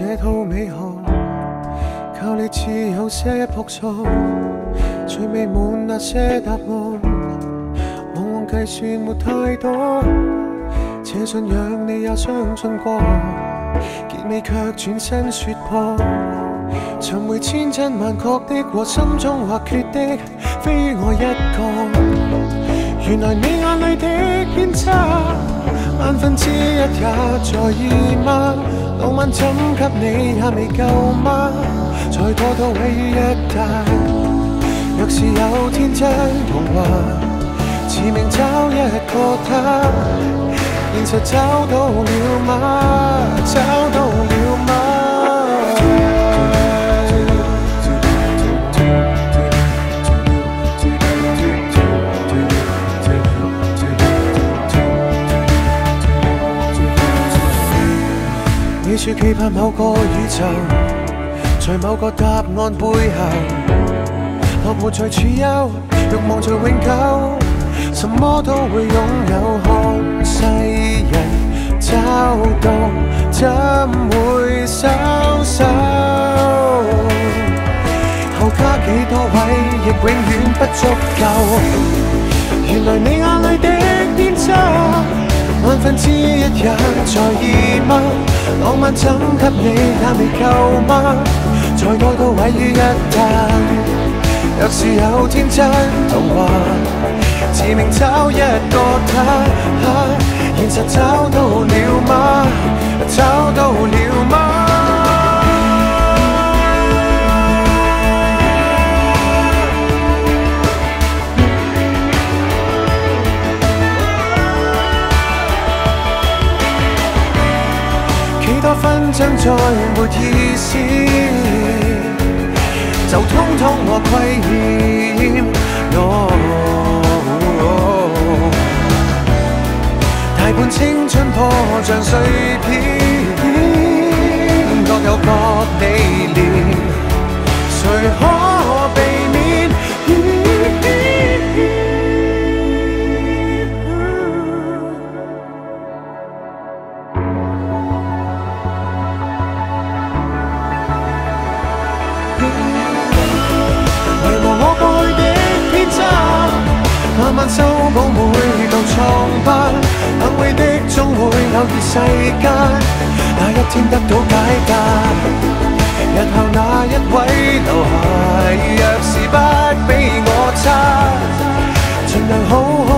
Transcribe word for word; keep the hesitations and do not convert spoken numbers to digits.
這套美學，靠你似有些樸素，最美滿那些答案，往往計算沒太多，這信仰你也相信過，結尾卻轉身說破，尋回千真萬確的和心中或缺的，非於我一個。原來你眼裏的偏差，萬分之一也在意嗎？浪漫怎給你也未夠嗎？再多都毀於一旦。若是有天真童話，自命找一個他，現實找到了嗎？找到了嗎？你說期盼某個宇宙，在某個答案背後，落寞在處憂，慾望在永久，什麼都會擁有。看世人找到，怎會收手？後加幾多位，亦永遠不足夠。原來你眼裏的偏差，萬分之一也在意嗎？浪漫怎給你也未夠嗎？再多都毀於一旦。若是有天真童話，自命找一個他，現實找到了嗎？找到了嗎？幾多紛爭再沒意思，就通通和虧欠。哦哦、大半青春破像碎片，各有各理念，誰可避免？慢慢修補每道瘡疤，幸會的總會偶遇世間，那一天得到解答。日後那一位留下，若是不比我差，盡量好好